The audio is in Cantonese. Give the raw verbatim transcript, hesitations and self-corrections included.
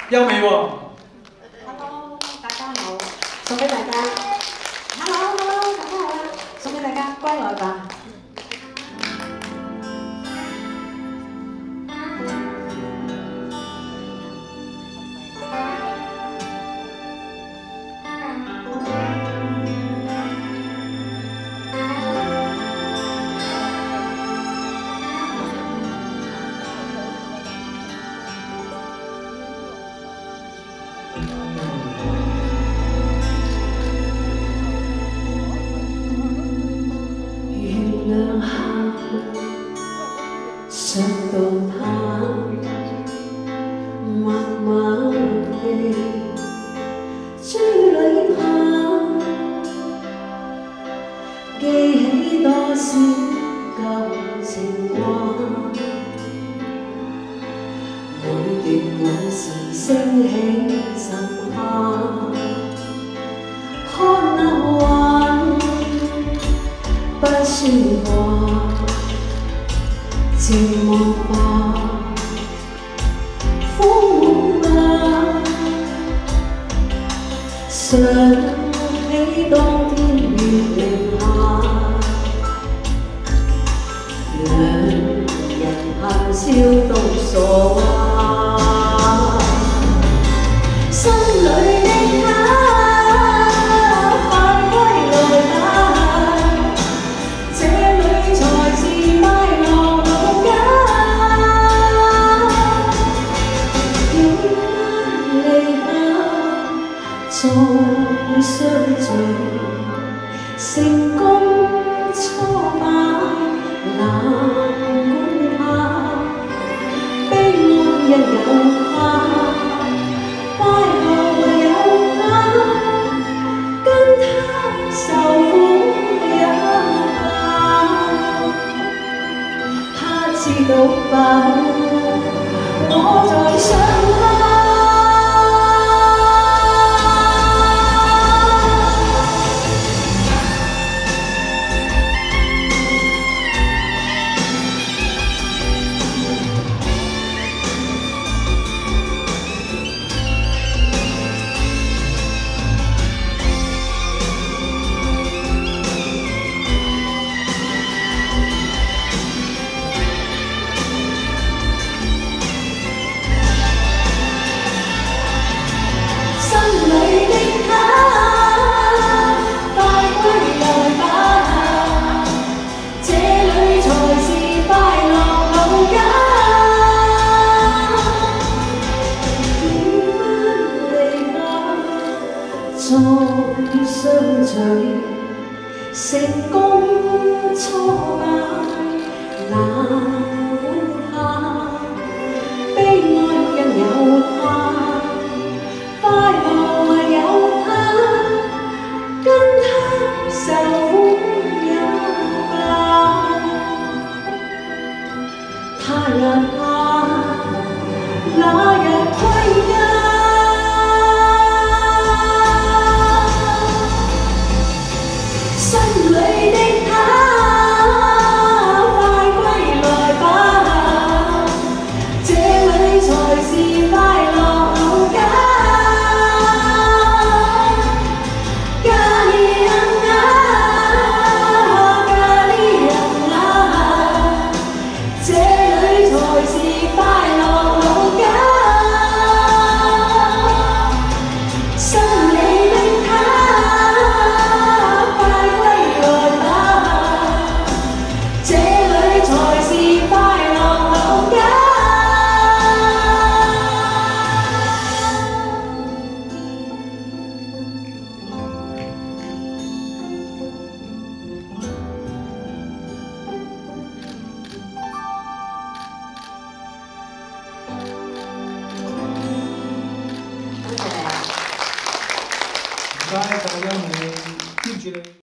優美喎。 Hello， 大家好，送俾大家。Hello，Hello， 大家好啊，送俾大家歸來吧。月亮下，上到他，默默地珠裏下，記起多少舊情話，每段往事升起沉下，看那雲不說話，寂寞吧，苦悶吧，想起當天月明下，兩人合笑到傻話，心裏的他。 再相聚，成功挫敗難管他，悲哀因有他，快樂唯有他，跟他受苦也怕，他知道吧？我在想他。 再相聚，成功挫敗難管他，悲哀因有他，快樂唯有他，跟他受苦也罷，他日怕，那日歸家。 唔該，大家你，跟住你。